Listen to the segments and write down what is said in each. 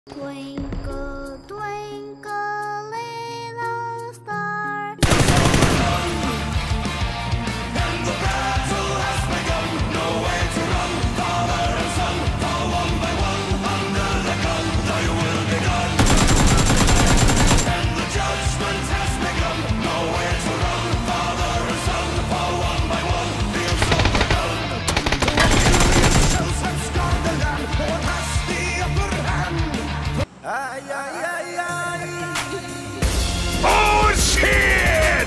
Twinkle, twinkle, little star. And the battle has begun. No way to run. Father and son fall one by one. Under the gun, thy will be done. And the judgment has begun. No way to run. Father and son fall one by one. Fields of the gun. The shells have scarred the land. What has the upper hand? Ay, ay, ay, ay. Oh, shit!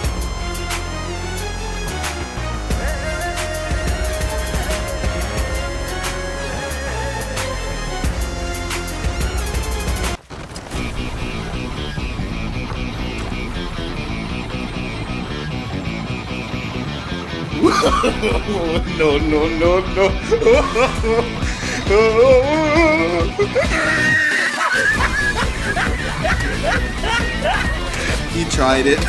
No, no, no, no. He tried it.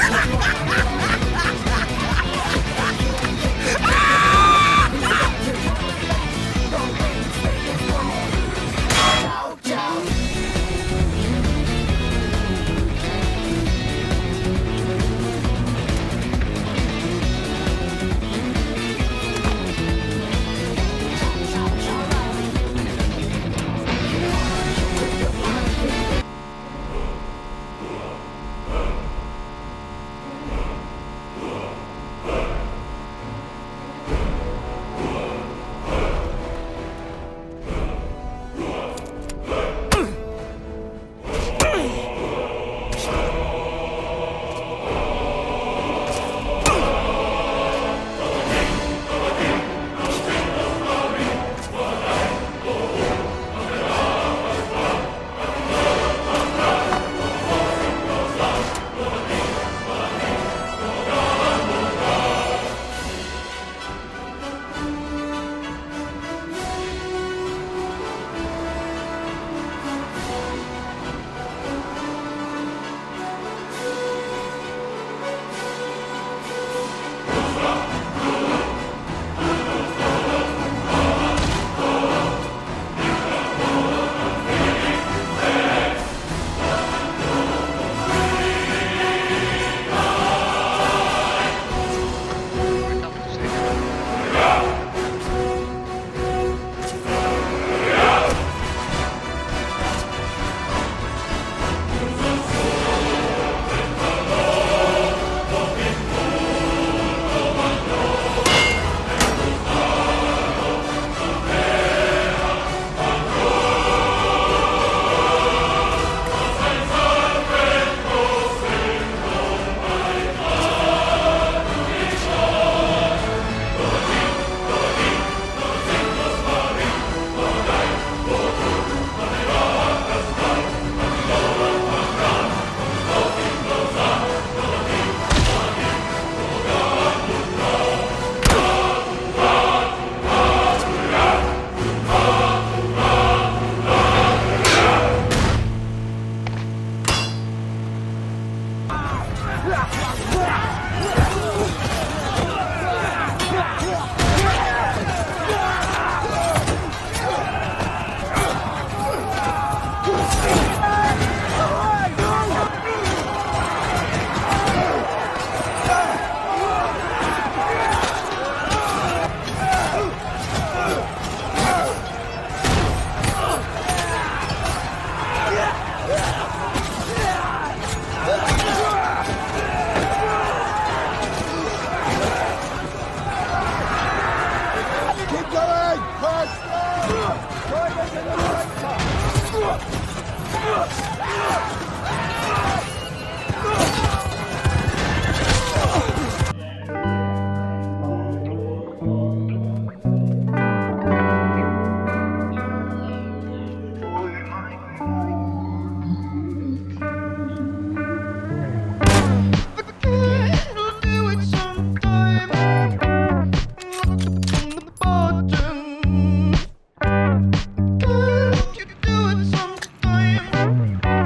Can you do it sometime?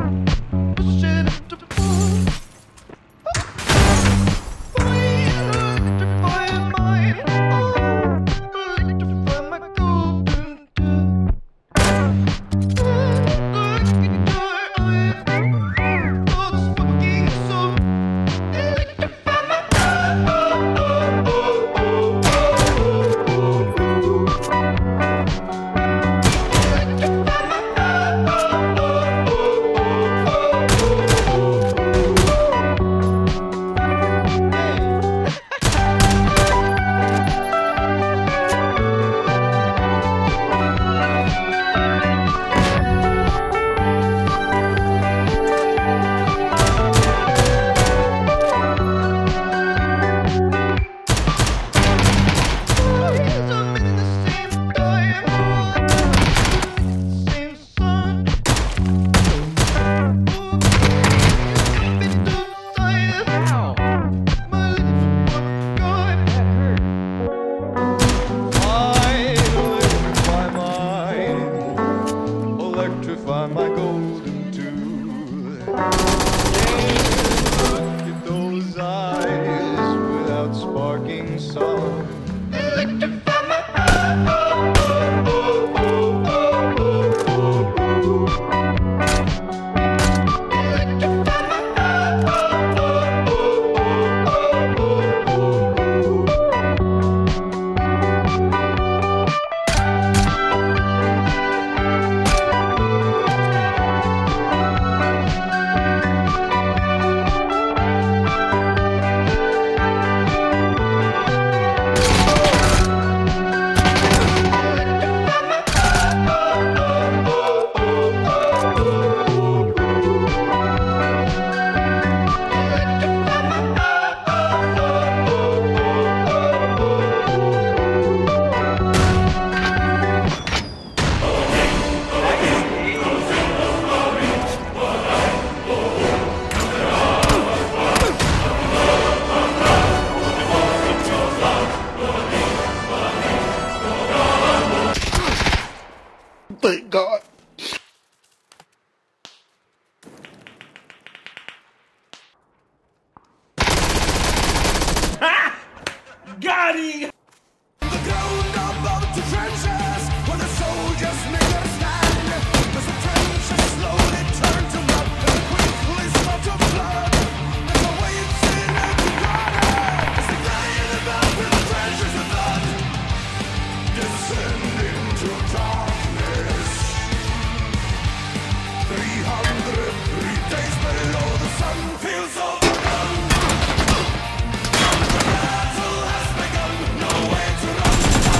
beholden to. Look at those eyes without sparking song. Thank God. Got him! The ground above the trenches, where the soldiers make their stand. As the trenches slowly turn to mud, and quickly start to flood. There's a waves in every corner, as they grind about in the trenches of blood. Descend into darkness. 303 days below the sun feels overdone. The battle has begun, no way to run.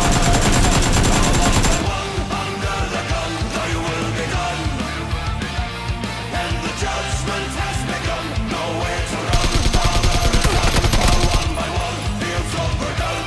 One under the gun, thy will be done. And the judgment has begun, no way to run. Father and son, fall one by one, feels overdone.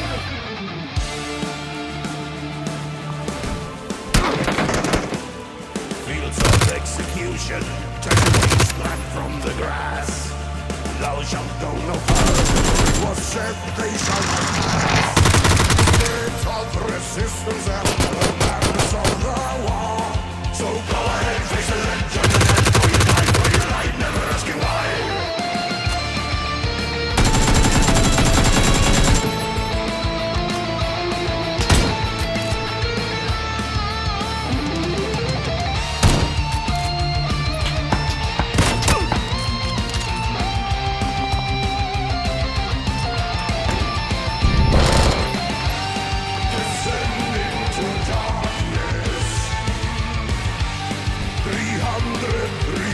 Fields of execution, tragedies back from the grass. Thou shalt go no further, it was said they shall not pass. Spirit of resistance and the madness of the war. So go ahead, face the legend, and for your life, never asking why. Descend into darkness. 303